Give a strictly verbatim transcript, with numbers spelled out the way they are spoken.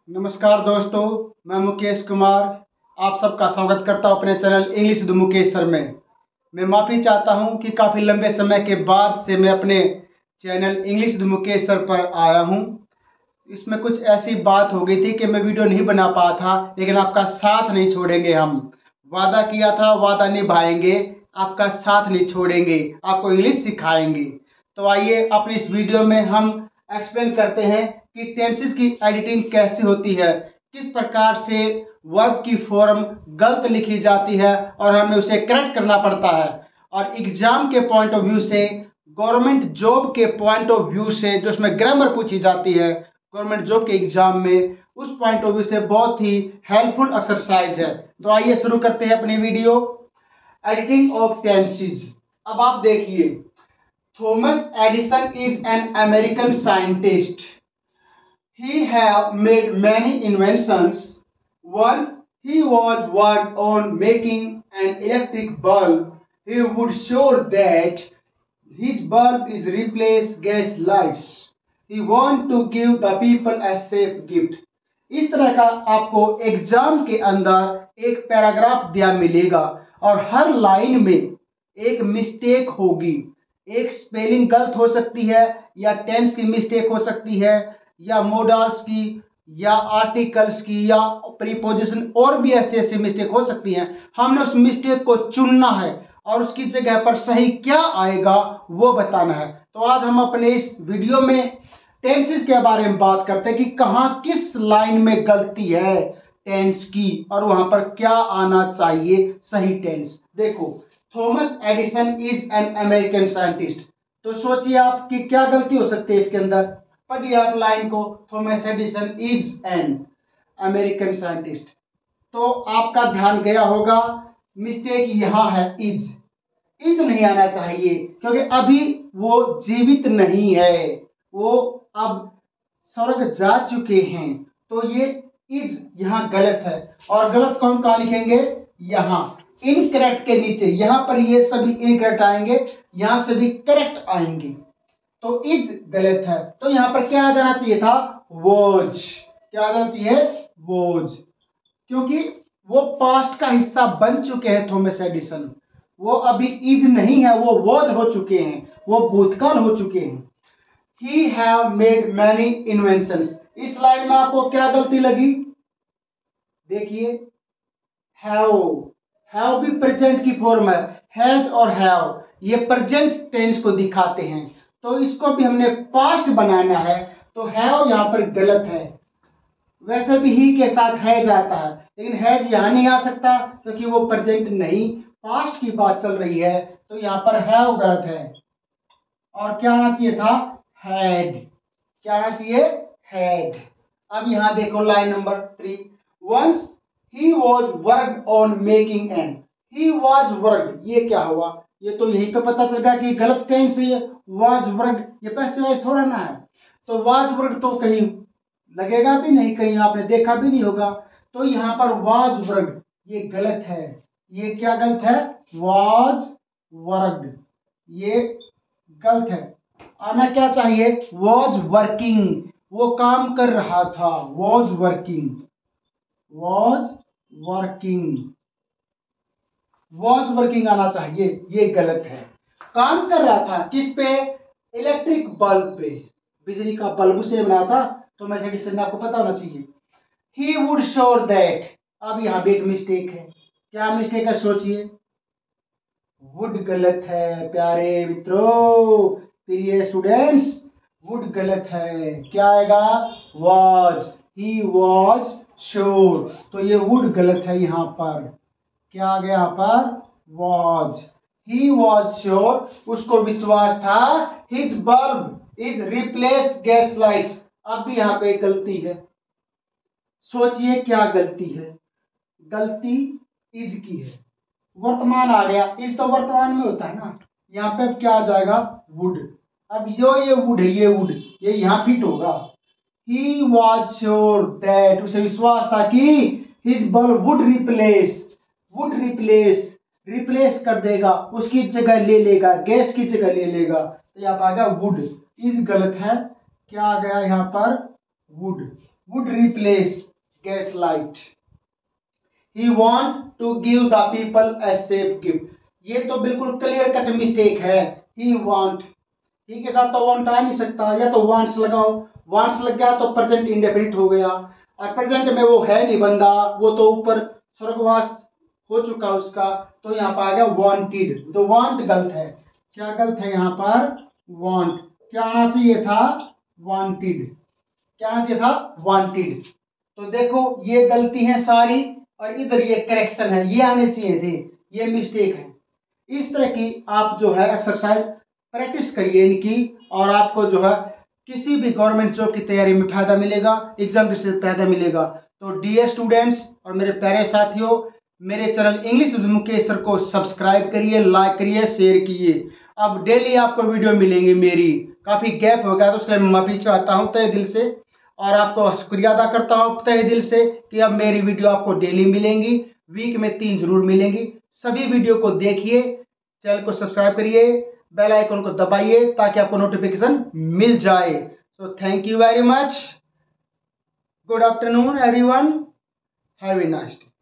नमस्कार दोस्तों, मैं मुकेश कुमार आप सबका स्वागत करता हूं अपने channel English with Mukesh sir में। मैं माफ़ी चाहता हूं कि काफ़ी लंबे समय के बाद से मैं अपने channel English with Mukesh sir पर आया हूं। इसमें कुछ ऐसी बात हो गई थी कि मैं वीडियो नहीं बना पाया था, लेकिन आपका साथ नहीं छोड़ेंगे। हम वादा किया था, वादा निभाएंगे, आपका साथ नहीं छोड़ेंगे, आपको इंग्लिश सिखाएंगे। तो आइए अपनी इस वीडियो में हम एक्सप्लेन करते हैं कि टेंसेस की एडिटिंग कैसे होती है, किस प्रकार से वर्ब की फॉर्म गलत लिखी जाती है और हमें उसे करेक्ट करना पड़ता है। और एग्जाम के पॉइंट ऑफ व्यू से, गवर्नमेंट जॉब के पॉइंट ऑफ व्यू से, जो उसमें ग्रामर पूछी जाती है गवर्नमेंट जॉब के एग्जाम में, उस पॉइंट ऑफ व्यू से बहुत ही हेल्पफुल एक्सरसाइज है। तो आइए शुरू करते हैं अपनी वीडियो। Editing of tenses. अब आप देखिए, Thomas Edison is an American scientist. He have made many inventions. Once he was worked on making an electric bulb. He would show that his bulb is replace gas lights. He want to give the people a safe gift. इस तरह का आपको exam के अंदर एक paragraph दिया मिलेगा और हर लाइन में एक मिस्टेक होगी। एक स्पेलिंग गलत हो सकती है, या टेंस की मिस्टेक हो सकती है, या मोडल्स की, या आर्टिकल्स की, या प्रीपोजिशन, और भी ऐसी ऐसी मिस्टेक हो सकती हैं। हमने उस मिस्टेक को चुनना है और उसकी जगह पर सही क्या आएगा वो बताना है। तो आज हम अपने इस वीडियो में टेंसेस के बारे में बात करते हैं कि कहाँ किस लाइन में गलती है टेंस की और वहां पर क्या आना चाहिए सही टेंस। देखो, Thomas Edison is an American scientist. तो सोचिए आप कि क्या गलती हो सकती है इसके अंदर। पढ़िए आप लाइन को, Thomas Edison is an American scientist. तो आपका ध्यान गया होगा, मिस्टेक यहां है, इज। इज नहीं आना चाहिए क्योंकि अभी वो जीवित नहीं है, वो अब स्वर्ग जा चुके हैं। तो ये इज यहां गलत है। और गलत को हम कहां लिखेंगे? यहां इनकरेक्ट के नीचे। यहां पर ये सभी इनकरेक्ट आएंगे, यहां से भी करेक्ट आएंगे। तो इज गलत है। तो यहां पर क्या आ जाना चाहिए था? वॉज। क्या आ जाना चाहिए? वॉज। क्योंकि वो पास्ट का हिस्सा बन चुके हैं थॉमस एडिसन। वो अभी इज नहीं है, वो वॉज हो चुके हैं, वो भूतकाल हो चुके हैं। He have made many inventions. इस लाइन में आपको क्या गलती लगी? देखिए, हैव। हैव भी प्रेजेंट की फॉर्म है। हैज और हैव ये प्रेजेंट टेंस को दिखाते हैं, तो इसको भी हमने पास्ट बनाना है। तो हैव यहां पर गलत है। वैसे भी ही के साथ हैज आता है, लेकिन हैज यहां नहीं आ सकता क्योंकि वो प्रेजेंट नहीं, पास्ट की बात चल रही है। तो यहां पर हैव गलत है। और क्या आना चाहिए था? हैड। क्या आना चाहिए? हैड। अब यहां देखो line number three. Once he was worked on making an. He was worked, ये क्या हुआ? ये तो यहीं पे पता चल गया कि गलत टेंस है। वाज वर्कड, ये पैसिव वॉइस थोड़ा ना है। तो वाज वर्कड तो कहीं लगेगा भी नहीं, कहीं आपने देखा भी नहीं होगा। तो यहाँ पर वाज वर्कड ये गलत है। ये क्या गलत है? वाज वर्कड ये गलत है। आना क्या चाहिए? वाज वर्किंग, वो काम कर रहा था। Was working, was working, was working आना चाहिए, ये गलत है। काम कर रहा था किस पे? इलेक्ट्रिक बल्ब पे। बिजली का बल्ब उसे बनाया था, तो मैं एडिसन आपको पता होना चाहिए। He would sure that. अब यहां भी एक मिस्टेक है। क्या मिस्टेक है सोचिए? वुड गलत है प्यारे मित्रों, प्रिय स्टूडेंट्स। वुड गलत है। क्या आएगा? वाज। He was sure. तो ये वुड गलत है यहां पर। क्या आ गया यहां पर? वाज। ही वॉज श्योर, उसको विश्वास था। His bulb is replace gas lights. अब भी यहां पे एक गलती है। सोचिए क्या गलती है? गलती इज की है। वर्तमान आ गया, इज तो वर्तमान में होता है ना। यहाँ पे अब क्या आ जाएगा? वुड। अब यो ये वुड है, ये वुड ये यहां फिट होगा। ही वॉज श्योर दैट, उसे विश्वास था कि his bulb would replace. Would replace, replace कर देगा, उसकी जगह ले लेगा, गैस की जगह ले लेगा। तो यहाँ पर आ गया वुड। इज गलत है। क्या आ गया यहाँ पर? Would. would replace gaslight. He want to give the people a safe gift. ये तो बिल्कुल क्लियर कट मिस्टेक है. He want, ही के साथ तो want आ नहीं सकता, या तो wants लगाओ. wants लग गया तो प्रेजेंट इंडेफिनिट हो गया, और प्रेजेंट में वो है नहीं बंदा, वो तो ऊपर स्वर्गवास हो चुका उसका, तो यहाँ पर आ गया wanted. तो want गलत है. क्या गलत है यहाँ पर? want. क्या आना चाहिए था? wanted. क्या आना चाहिए था? wanted. तो देखो ये गलती है सारी, और इधर ये करेक्शन है, ये आने चाहिए थे, ये मिस्टेक है. इस तरह की आप जो है एक्सरसाइज प्रैक्टिस करिए इनकी, और आपको जो है किसी भी गवर्नमेंट जॉब की तैयारी में फायदा मिलेगा, एग्जाम से फायदा मिलेगा. तो डियर स्टूडेंट्स और मेरे प्यारे साथियों, मेरे channel English with Mukesh sir को सब्सक्राइब करिए, लाइक करिए, शेयर कीजिए. अब डेली आपको वीडियो मिलेंगी मेरी. काफ़ी गैप हो गया तो उसके लिए माफ़ी चाहता हूँ तहे दिल से, और आपको शुक्रिया अदा करता हूँ तहे दिल से कि अब मेरी वीडियो आपको डेली मिलेंगी, वीक में तीन जरूर मिलेंगी. सभी वीडियो को देखिए, चैनल को सब्सक्राइब करिए, बेल आइकन को दबाइए ताकि आपको नोटिफिकेशन मिल जाए. So thank you very much. Good afternoon everyone. Have a nice day.